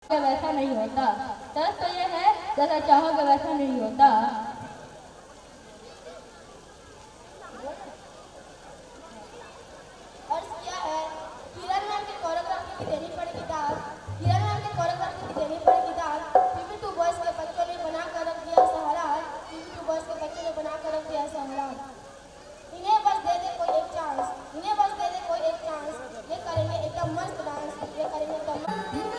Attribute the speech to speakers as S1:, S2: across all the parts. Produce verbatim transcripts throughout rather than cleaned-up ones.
S1: वैसा नहीं होता। दर्द तो ये है जैसा चाहोगे वैसा नहीं होता।
S2: अर्ज क्या है, किरण मैम के कोरियोग्राफी की देनी पड़ेगी दाद, किरण मैम के कोरियोग्राफी की देनी पड़ेगी दाद। पीपी टू बॉयज के बच्चों ने बना कर रख दिया सहारा, पीपी टू बॉयज के बच्चों ने बना कर रख दिया सहारा। इन्हें बस दे दे कोई एक चांस, इन्हें बस दे दे कोई एक चांस, ये करेंगे एकदम मस्त डांस, ये करेंगे एकदम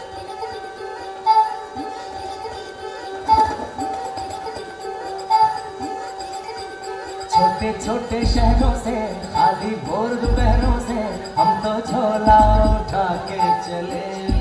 S3: छोटे छोटे शहरों से खाली भोर दोपहरों से हम तो झोला उठा के चले।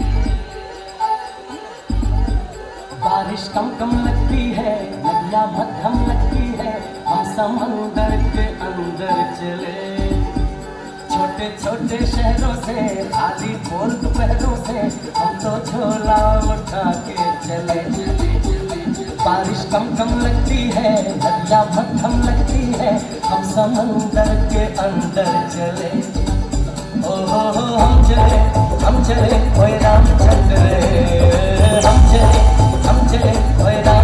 S3: बारिश कम कम लगती है, नदियाँ मध्यम लगती है, हम समंदर के अंदर चले। छोटे छोटे शहरों से खाली भोर दोपहरों से हम तो झोला उठा के चले। बारिश कम कम लगती है, नदियाँ मध्यम लगती है, हम समंदर के अंदर चले। ओ हो हो हम चले, हम चले ओए रामचंद्र, हम चले, हम चले ओए राम